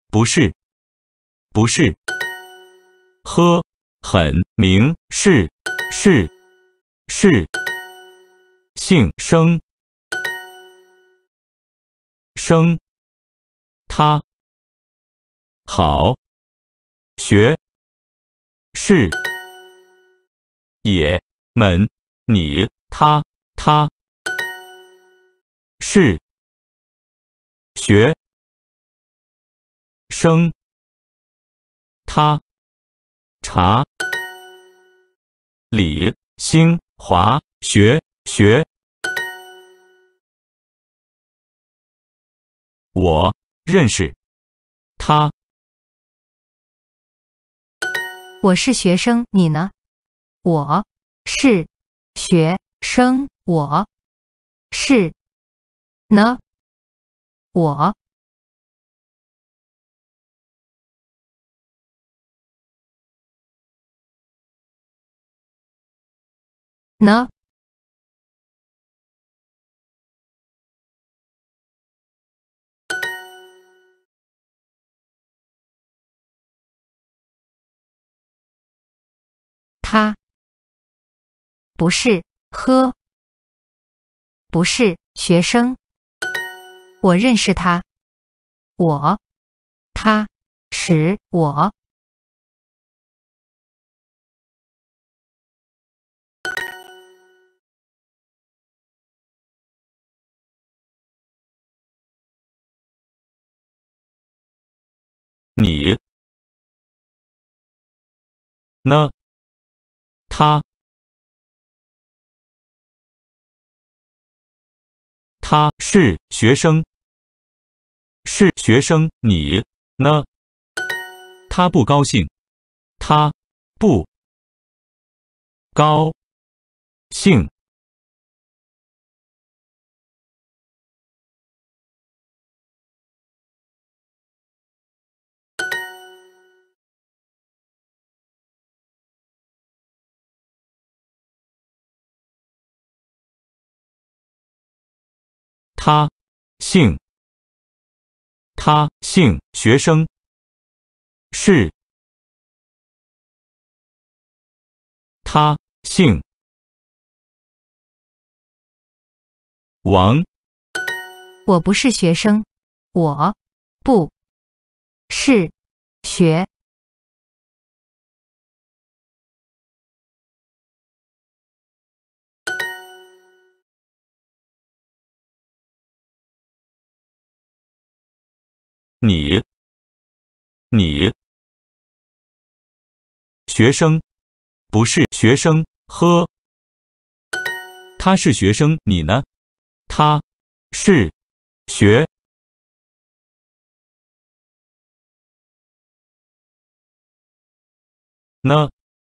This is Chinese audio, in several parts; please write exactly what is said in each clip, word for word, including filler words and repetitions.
不是，不是。呵，很，明，是，是，是。姓，生，生。他，好。学，是。也，们，你，他，他。是。学，生。他，茶。李，兴，华，学，学。我，认识。他。 我是学生，你呢？我是学生，我是呢？我呢？他不是呵，不是学生。我认识他。我，他，是我。 你呢？他，他是学生，是学生。你呢？他不高兴，他不高兴。他姓，他姓学生，是。他姓王。 我不是学生，我不是学你，你学生，不是学生。呵，他是学生，你呢？他是学呢？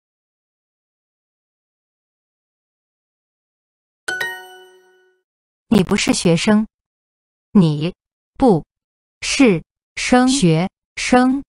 你不是学生，你不是生学生。